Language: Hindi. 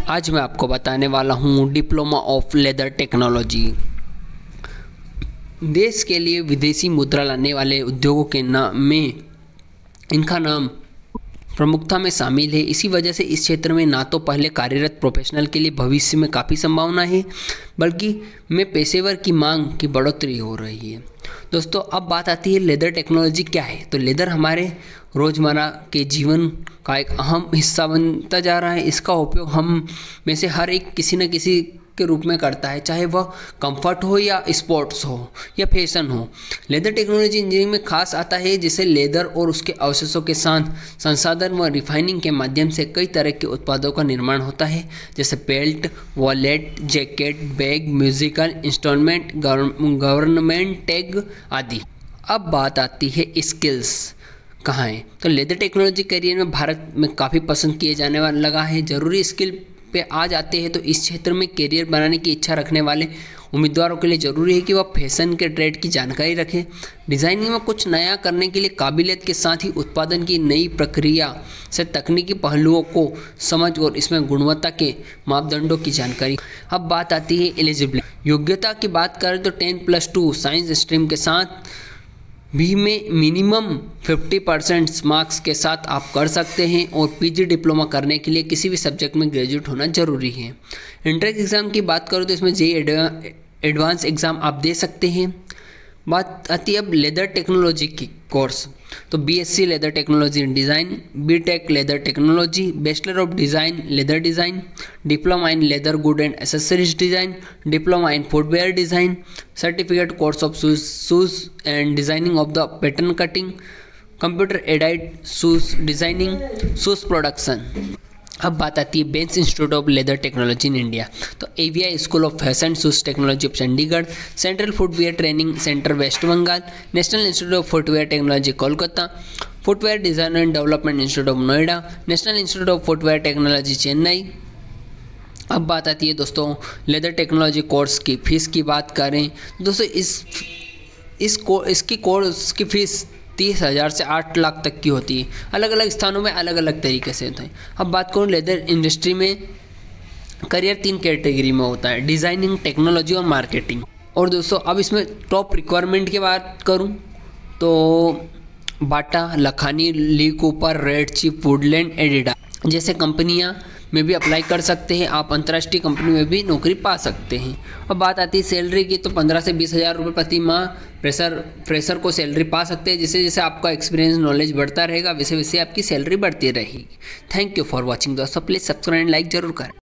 आज मैं आपको बताने वाला हूँ डिप्लोमा ऑफ लेदर टेक्नोलॉजी। देश के लिए विदेशी मुद्रा लाने वाले उद्योगों के नाम में इनका नाम प्रमुखता में शामिल है। इसी वजह से इस क्षेत्र में ना तो पहले कार्यरत प्रोफेशनल के लिए भविष्य में काफ़ी संभावना है, बल्कि में पेशेवर की मांग की बढ़ोतरी हो रही है। दोस्तों, अब बात आती है लेदर टेक्नोलॉजी क्या है। तो लेदर हमारे रोज़मर्रा के जीवन का एक अहम हिस्सा बनता जा रहा है। इसका उपयोग हम में से हर एक किसी न किसी के रूप में करता है, चाहे वह कंफर्ट हो या स्पोर्ट्स हो या फैशन हो। लेदर टेक्नोलॉजी इंजीनियरिंग में खास आता है, जिसे लेदर और उसके अवशेषों के साथ संसाधन व रिफाइनिंग के माध्यम से कई तरह के उत्पादों का निर्माण होता है, जैसे belt, wallet, jacket, bag, musical instrument, government tag आदि। अब बात आती है स्किल्स कहाँ है। तो लेदर टेक्नोलॉजी करियर में भारत में काफ़ी पसंद किए जाने वाला लगा है। ज़रूरी स्किल पे आ जाते हैं तो इस क्षेत्र में करियर बनाने की इच्छा रखने वाले उम्मीदवारों के लिए ज़रूरी है कि वह फैशन के ट्रेड की जानकारी रखें, डिज़ाइनिंग में कुछ नया करने के लिए काबिलियत के साथ ही उत्पादन की नई प्रक्रिया से तकनीकी पहलुओं को समझ और इसमें गुणवत्ता के मापदंडों की जानकारी। अब बात आती है एलिजिबिलिटी। योग्यता की बात करें तो 10+2 साइंस स्ट्रीम के साथ भी में मिनिमम 50% मार्क्स के साथ आप कर सकते हैं और पीजी डिप्लोमा करने के लिए किसी भी सब्जेक्ट में ग्रेजुएट होना जरूरी है। एंट्रेंस एग्ज़ाम की बात करो तो इसमें जेईई एडवांस एग्ज़ाम आप दे सकते हैं। बात आती है अब लेदर टेक्नोलॉजी की कोर्स। तो BSc leather technology in design, BTech leather technology, bachelor of design leather design, diploma in leather good and accessories design, diploma in footwear design, certificate course of shoes and designing of the pattern cutting, computer aided shoes designing, shoes production. अब बात आती है बेंस institute of leather technology in India. तो AVI school of fashion shoes technology of Chandigarh, central footwear training centre West Bengal, national institute of footwear technology Kolkata, footwear design and development institute of Noida, national institute of footwear technology Chennai. अब बात आती है दोस्तों लेदर टेक्नोलॉजी कोर्स की फ़ीस की बात करें दोस्तों, इसकी कोर्स की फ़ीस 30,000 से 8 लाख तक की होती है। अलग अलग स्थानों में अलग अलग तरीके से होता है। अब बात करूँ लेदर इंडस्ट्री में करियर 3 कैटेगरी में होता है, डिज़ाइनिंग, टेक्नोलॉजी और मार्केटिंग। और दोस्तों अब इसमें टॉप रिक्वायरमेंट की बात करूँ तो Bata, Lakhani, Lee Cooper, Red Chief, Woodland, Adidas जैसे कंपनियां में भी अप्लाई कर सकते हैं। आप अंतर्राष्ट्रीय कंपनी में भी नौकरी पा सकते हैं। अब बात आती है सैलरी की, तो 15 से 20,000 रुपये प्रति माह फ्रेशर को सैलरी पा सकते हैं। जैसे जैसे आपका एक्सपीरियंस नॉलेज बढ़ता रहेगा, वैसे वैसे आपकी सैलरी बढ़ती रहेगी। थैंक यू फॉर वॉचिंग दोस्तों। प्लीज़ सब्सक्राइब एंड लाइक जरूर करें।